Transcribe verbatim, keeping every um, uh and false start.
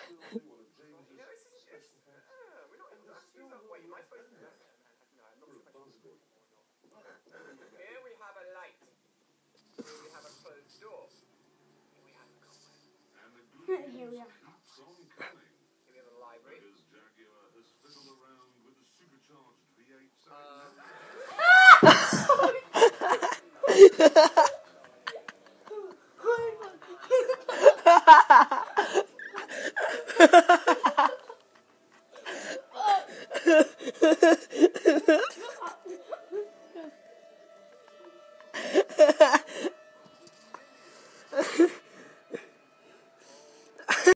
Here we have a light. Here we have a closed door. Here we have a cupboard. Here we are. Here we have a library. Uh.